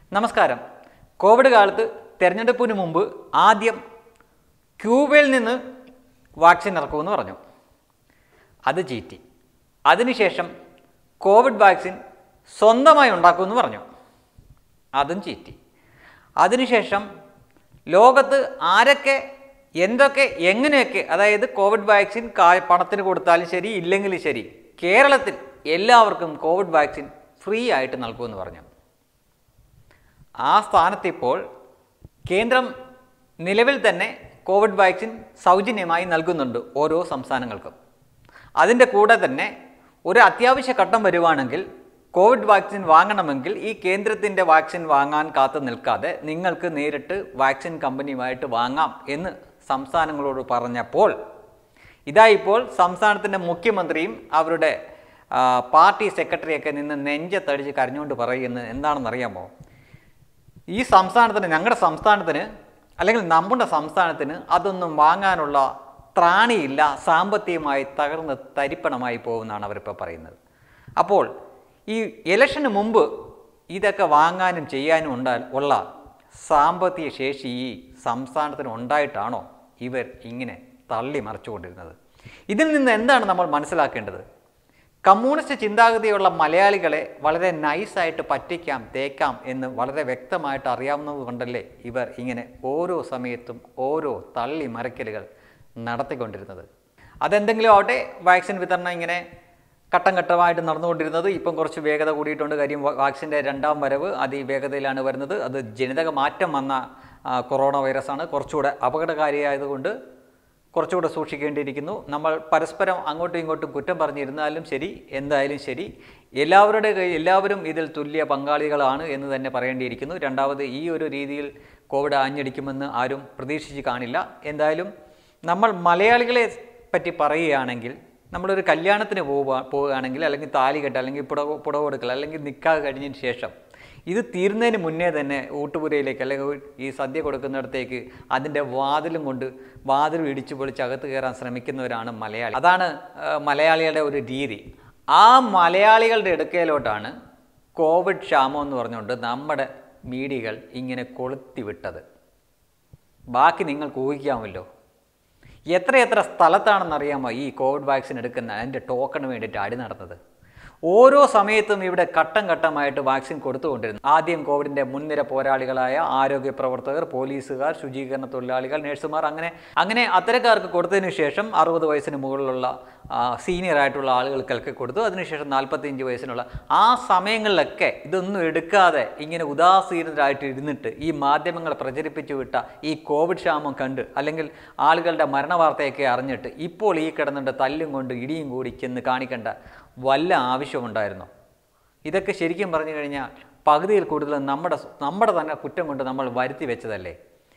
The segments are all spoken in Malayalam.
നമസ്കാരം. കോവിഡ് കാലത്ത് തെരഞ്ഞെടുപ്പിന് മുമ്പ് ആദ്യം ക്യൂബയിൽ നിന്ന് വാക്സിൻ ഇറക്കുമെന്ന് പറഞ്ഞു. അത് ചീറ്റി. അതിനുശേഷം കോവിഡ് വാക്സിൻ സ്വന്തമായി ഉണ്ടാക്കുമെന്ന് പറഞ്ഞു. അതും ചീറ്റി. അതിനുശേഷം ലോകത്ത് ആരൊക്കെ എന്തൊക്കെ എങ്ങനെയൊക്കെ, അതായത് കോവിഡ് വാക്സിൻ പണത്തിന് കൊടുത്താലും ശരി ഇല്ലെങ്കിലും ശരി, കേരളത്തിൽ എല്ലാവർക്കും കോവിഡ് വാക്സിൻ ഫ്രീ ആയിട്ട് നൽകുമെന്ന് പറഞ്ഞു. ആ സ്ഥാനത്തിപ്പോൾ കേന്ദ്രം നിലവിൽ തന്നെ കോവിഡ് വാക്സിൻ സൗജന്യമായി നൽകുന്നുണ്ട് ഓരോ സംസ്ഥാനങ്ങൾക്കും. അതിൻ്റെ കൂടെ തന്നെ ഒരു അത്യാവശ്യ ഘട്ടം വരുവാണെങ്കിൽ കോവിഡ് വാക്സിൻ വാങ്ങണമെങ്കിൽ ഈ കേന്ദ്രത്തിൻ്റെ വാക്സിൻ വാങ്ങാൻ കാത്തു നിൽക്കാതെ നിങ്ങൾക്ക് നേരിട്ട് വാക്സിൻ കമ്പനിയുമായിട്ട് വാങ്ങാം എന്ന് സംസ്ഥാനങ്ങളോട് പറഞ്ഞപ്പോൾ ഇതായിപ്പോൾ സംസ്ഥാനത്തിൻ്റെ മുഖ്യമന്ത്രിയും അവരുടെ പാർട്ടി സെക്രട്ടറിയൊക്കെ നിന്ന് നെഞ്ചത്തടിച്ച് കരഞ്ഞുകൊണ്ട് പറയുന്നത് എന്താണെന്നറിയാമോ? ഈ സംസ്ഥാനത്തിന്, ഞങ്ങളുടെ സംസ്ഥാനത്തിന് അല്ലെങ്കിൽ നമ്മുടെ സംസ്ഥാനത്തിന് അതൊന്നും വാങ്ങാനുള്ള ത്രാണിയില്ല, സാമ്പത്തികമായി തകർന്ന് തരിപ്പണമായി പോകുമെന്നാണ് അവരിപ്പോൾ പറയുന്നത്. അപ്പോൾ ഈ ഇലക്ഷന് മുമ്പ് ഇതൊക്കെ വാങ്ങാനും ചെയ്യാനും ഉള്ള സാമ്പത്തിക ശേഷി ഈ സംസ്ഥാനത്തിന് ഉണ്ടായിട്ടാണോ ഇവർ ഇങ്ങനെ തള്ളി മറിച്ചുകൊണ്ടിരുന്നത്? ഇതിൽ നിന്ന് എന്താണ് നമ്മൾ മനസ്സിലാക്കേണ്ടത്? കമ്മ്യൂണിസ്റ്റ് ചിന്താഗതിയുള്ള മലയാളികളെ വളരെ നൈസായിട്ട് പറ്റിക്കാം, തേക്കാം എന്ന് വളരെ വ്യക്തമായിട്ട് അറിയാവുന്നത് കൊണ്ടല്ലേ ഇവർ ഇങ്ങനെ ഓരോ സമയത്തും ഓരോ തള്ളി മറിക്കലുകൾ നടത്തിക്കൊണ്ടിരുന്നത്. അതെന്തെങ്കിലും ആവട്ടെ, വാക്സിൻ വിതരണം ഇങ്ങനെ ഘട്ടം ഘട്ടമായിട്ട് നടന്നുകൊണ്ടിരുന്നത് ഇപ്പം കുറച്ച് വേഗത കൂടിയിട്ടുണ്ട്. കാര്യം വാക്സിൻ്റെ രണ്ടാം വരവ് അതിവേഗതയിലാണ് വരുന്നത്. അത് ജനിതക മാറ്റം വന്ന കൊറോണ വൈറസാണ്. കുറച്ചുകൂടെ അപകടകാരിയായതുകൊണ്ട് കുറച്ചുകൂടെ സൂക്ഷിക്കേണ്ടിയിരിക്കുന്നു. നമ്മൾ പരസ്പരം അങ്ങോട്ടും ഇങ്ങോട്ടും കുറ്റം പറഞ്ഞിരുന്നാലും ശരി, എന്തായാലും ശരി, എല്ലാവരും ഇതിൽ തുല്യ പങ്കാളികളാണ് എന്ന് തന്നെ പറയേണ്ടിയിരിക്കുന്നു. രണ്ടാമത്, ഈ ഒരു രീതിയിൽ കോവിഡ് ആഞ്ഞടിക്കുമെന്ന് ആരും പ്രതീക്ഷിച്ച് കാണില്ല. എന്തായാലും നമ്മൾ മലയാളികളെ പറ്റി പറയുകയാണെങ്കിൽ, നമ്മളൊരു കല്യാണത്തിന് പോവുകയാണെങ്കിൽ, അല്ലെങ്കിൽ താലികെട്ട്, അല്ലെങ്കിൽ പുടവ കൊടുക്കൽ, അല്ലെങ്കിൽ നിക്കാഹ് കഴിഞ്ഞതിന് ശേഷം ഇത് തീർന്നതിന് മുന്നേ തന്നെ ഊട്ടുപുരയിലേക്ക് അല്ലെങ്കിൽ ഈ സദ്യ കൊടുക്കുന്നിടത്തേക്ക് അതിൻ്റെ വാതിലും ഇടിച്ചു പൊളിച്ച് അകത്ത് കയറാൻ ശ്രമിക്കുന്നവരാണ് മലയാളി. അതാണ് മലയാളികളുടെ ഒരു രീതി. ആ മലയാളികളുടെ അടുക്കയിലോട്ടാണ് കോവിഡ് ക്ഷാമം എന്ന് പറഞ്ഞുകൊണ്ട് നമ്മുടെ മീഡിയകൾ ഇങ്ങനെ കൊളുത്തി വിട്ടത്. ബാക്കി നിങ്ങൾക്ക് ഊഹിക്കാമല്ലോ. എത്രയെത്ര സ്ഥലത്താണെന്നറിയാമോ ഈ കോവിഡ് വാക്സിൻ എടുക്കുന്ന അതിൻ്റെ ടോക്കണ് വേണ്ടിയിട്ട് അടി നടന്നത്? ഓരോ സമയത്തും ഇവിടെ ഘട്ടം ഘട്ടമായിട്ട് വാക്സിൻ കൊടുത്തുകൊണ്ടിരുന്നു. ആദ്യം കോവിഡിൻ്റെ മുൻനിര പോരാളികളായ ആരോഗ്യ പ്രവർത്തകർ, പോലീസുകാർ, ശുചീകരണ തൊഴിലാളികൾ, നഴ്സുമാർ, അങ്ങനെ അത്തരക്കാർക്ക് കൊടുത്തതിന് ശേഷം 60 വയസ്സിന് മുകളിലുള്ള സീനിയറായിട്ടുള്ള ആളുകൾക്കൊക്കെ കൊടുത്തു. അതിനുശേഷം 45 വയസ്സിനുള്ള ആ സമയങ്ങളിലൊക്കെ ഇതൊന്നും എടുക്കാതെ ഇങ്ങനെ ഉദാസീനരായിട്ട് ഇരുന്നിട്ട് ഈ മാധ്യമങ്ങൾ പ്രചരിപ്പിച്ചു വിട്ട ഈ കോവിഡ് ക്ഷാമം കണ്ട്, അല്ലെങ്കിൽ ആളുകളുടെ മരണവാർത്തയൊക്കെ അറിഞ്ഞിട്ട് ഇപ്പോൾ ഈ കിടന്നിട്ട് തല്ലും കൊണ്ട് ഇടിയും കൂടി ചെന്ന് കാണിക്കേണ്ട വല്ല ആവശ്യമുണ്ടായിരുന്നു? ഇതൊക്കെ ശരിക്കും പറഞ്ഞു കഴിഞ്ഞാൽ പകുതിയിൽ കൂടുതൽ നമ്മുടെ തന്നെ കുറ്റം കൊണ്ട് നമ്മൾ വരുത്തി വെച്ചതല്ലേ.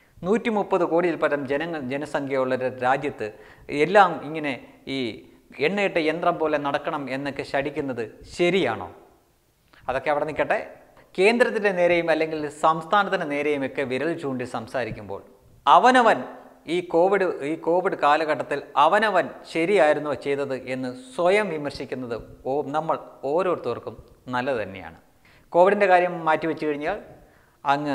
130 കോടിയിൽ പരം ജനസംഖ്യയുള്ള രാജ്യത്ത് എല്ലാം ഇങ്ങനെ ഈ എണ്ണയിട്ട യന്ത്രം പോലെ നടക്കണം എന്നൊക്കെ ശടിക്കുന്നത് ശരിയാണോ? അതൊക്കെ അവിടെ നിൽക്കട്ടെ. കേന്ദ്രത്തിൻ്റെ നേരെയും അല്ലെങ്കിൽ സംസ്ഥാനത്തിൻ്റെ നേരെയും ഒക്കെ വിരൽ ചൂണ്ടി സംസാരിക്കുമ്പോൾ അവനവൻ ഈ കോവിഡ് കാലഘട്ടത്തിൽ അവനവൻ ശരിയായിരുന്നോ ചെയ്തത് എന്ന് സ്വയം വിമർശിക്കുന്നത് നമ്മൾ ഓരോരുത്തർക്കും നല്ലത് തന്നെയാണ്. കോവിഡിൻ്റെ കാര്യം മാറ്റിവെച്ച് കഴിഞ്ഞാൽ അങ്ങ്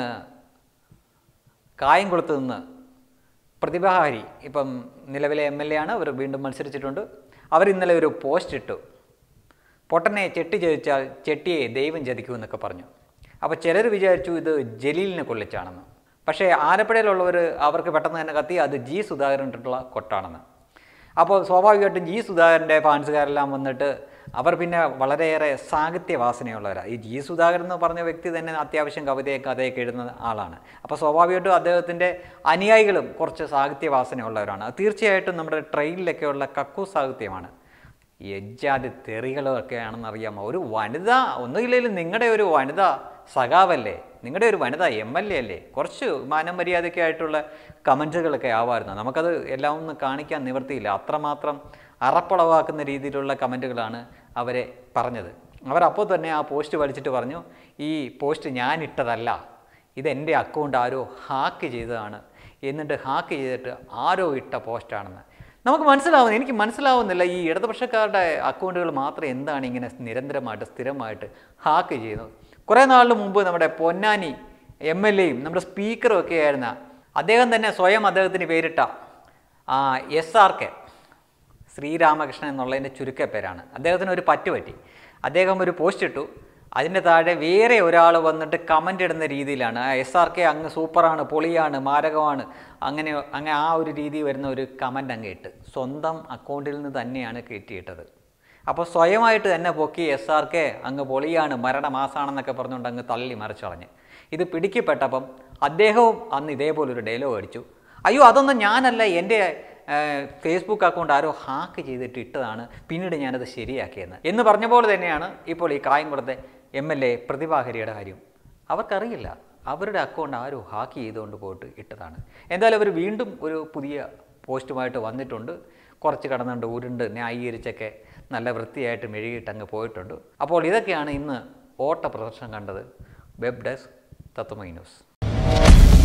കായംകുളത്ത് നിന്ന് പ്രതിഭാഹാരി ഇപ്പം നിലവിലെ MLA ആണ്. അവർ വീണ്ടും മത്സരിച്ചിട്ടുണ്ട്. അവർ ഇന്നലെ ഒരു പോസ്റ്റ് ഇട്ടു. പൊട്ടനെ ചെട്ടി ചതിച്ചാൽ ചെട്ടിയെ ദൈവം ചതിക്കുമെന്നൊക്കെ പറഞ്ഞു. അപ്പോൾ ചിലർ വിചാരിച്ചു ഇത് ജലീലിനെ കൊള്ളിച്ചാണെന്ന്. പക്ഷേ ആലപ്പുഴയിലുള്ളവർ അവർക്ക് പെട്ടെന്ന് തന്നെ കത്തി അത് G സുധാകരനിട്ടുള്ള കൊട്ടാണെന്ന്. അപ്പോൾ സ്വാഭാവികമായിട്ടും G സുധാകരൻ്റെ ഫാൻസുകാരെല്ലാം വന്നിട്ട് അവർ പിന്നെ വളരെയേറെ സാഹിത്യവാസനയുള്ളവരാണ്. ഈ G സുധാകരൻ എന്ന് പറഞ്ഞ വ്യക്തി തന്നെ അത്യാവശ്യം കഥയൊക്കെ എഴുതുന്ന ആളാണ്. അപ്പോൾ സ്വാഭാവികമായിട്ടും അദ്ദേഹത്തിൻ്റെ അനുയായികളും കുറച്ച് സാഹിത്യവാസനയുള്ളവരാണ്. തീർച്ചയായിട്ടും നമ്മുടെ ട്രെയിനിലൊക്കെയുള്ള കക്കു സാഹിത്യമാണ്. എജ്ജാതി തെറികളൊക്കെ ആണെന്നറിയാമോ? ഒരു വനിത, ഒന്നുമില്ലെങ്കിലും നിങ്ങളുടെ ഒരു വനിത സഖാവല്ലേ, നിങ്ങളുടെ ഒരു വനിത MLA അല്ലേ, കുറച്ച് മാനമര്യാദയ്ക്ക് ആയിട്ടുള്ള കമൻറ്റുകളൊക്കെ ആവാമായിരുന്നു. നമുക്കത് എല്ലാം ഒന്നും കാണിക്കാൻ നിവൃത്തിയില്ല. അത്രമാത്രം അറപ്പളവാക്കുന്ന രീതിയിലുള്ള കമൻറ്റുകളാണ് അവരെ പറഞ്ഞത്. അവരപ്പോൾ തന്നെ ആ പോസ്റ്റ് വലിച്ചിട്ട് പറഞ്ഞു, ഈ പോസ്റ്റ് ഞാൻ ഇട്ടതല്ല, ഇതെൻ്റെ അക്കൗണ്ട് ആരോ ഹാക്ക് ചെയ്തതാണ്, എന്നിട്ട് ഹാക്ക് ചെയ്തിട്ട് ആരോ ഇട്ട പോസ്റ്റാണെന്ന്. എനിക്ക് മനസ്സിലാവുന്നില്ല ഈ ഇടതുപക്ഷക്കാരുടെ അക്കൗണ്ടുകൾ മാത്രം എന്താണ് ഇങ്ങനെ നിരന്തരമായിട്ട് സ്ഥിരമായിട്ട് ഹാക്ക് ചെയ്യുന്നത്. കുറേ നാളിന് മുമ്പ് നമ്മുടെ പൊന്നാനി MLA-യും നമ്മുടെ സ്പീക്കറും ഒക്കെ ആയിരുന്ന അദ്ദേഹം തന്നെ സ്വയം അദ്ദേഹത്തിന് പേരിട്ട SRK ശ്രീരാമകൃഷ്ണൻ എന്നുള്ളതിൻ്റെ ചുരുക്കപ്പേരാണ്. അദ്ദേഹത്തിന് ഒരു പറ്റി. അദ്ദേഹം ഒരു പോസ്റ്റ് ഇട്ടു. അതിൻ്റെ താഴെ വേറെ ഒരാൾ വന്നിട്ട് കമൻ്റ് ഇടുന്ന രീതിയിലാണ് SRK അങ്ങ് സൂപ്പറാണ്, പൊളിയാണ്, മാരകമാണ്, അങ്ങനെ ആ ഒരു രീതി വരുന്ന ഒരു കമൻ്റ് അങ്ങ് ഇട്ട് സ്വന്തം അക്കൗണ്ടിൽ നിന്ന് തന്നെയാണ് കയറ്റിയിട്ടത്. അപ്പോൾ സ്വയമായിട്ട് തന്നെ പൊക്കി SRK അങ്ങ് പൊളിയാണ്, മരണമാസാണെന്നൊക്കെ പറഞ്ഞുകൊണ്ട് അങ്ങ് തള്ളി മറിച്ചളഞ്ഞ്. ഇത് പിടിക്കപ്പെട്ടപ്പം അദ്ദേഹവും അന്ന് ഇതേപോലൊരു ഡയലോഗ് അടിച്ചു. അയ്യോ അതൊന്നും ഞാനല്ല, എൻ്റെ ഫേസ്ബുക്ക് അക്കൗണ്ട് ആരോ ഹാക്ക് ചെയ്തിട്ട് ഇട്ടതാണ്, പിന്നീട് ഞാനത് ശരിയാക്കിയെന്ന് എന്ന് പറഞ്ഞ പോലെ തന്നെയാണ് ഇപ്പോൾ ഈ കായംകുളത്തെ MLA പ്രതിഭാഹരിയുടെ കാര്യം. അവർക്കറിയില്ല അവരുടെ അക്കൗണ്ട് ആരോ ഹാക്ക് ചെയ്തുകൊണ്ട് പോയിട്ട് ഇട്ടതാണ്. എന്തായാലും അവർ വീണ്ടും ഒരു പുതിയ പോസ്റ്റുമായിട്ട് വന്നിട്ടുണ്ട്. കുറച്ച് കടന്നുകൊണ്ട് ഉരുണ്ട് ന്യായീകരിച്ചൊക്കെ നല്ല വൃത്തിയായിട്ട് മെഴുകിയിട്ട് അങ്ങ് പോയിട്ടുണ്ട്. അപ്പോൾ ഇതൊക്കെയാണ് ഇന്ന് ഓട്ട പ്രദർശനം കണ്ടത്. Web desk Tatwamayi news.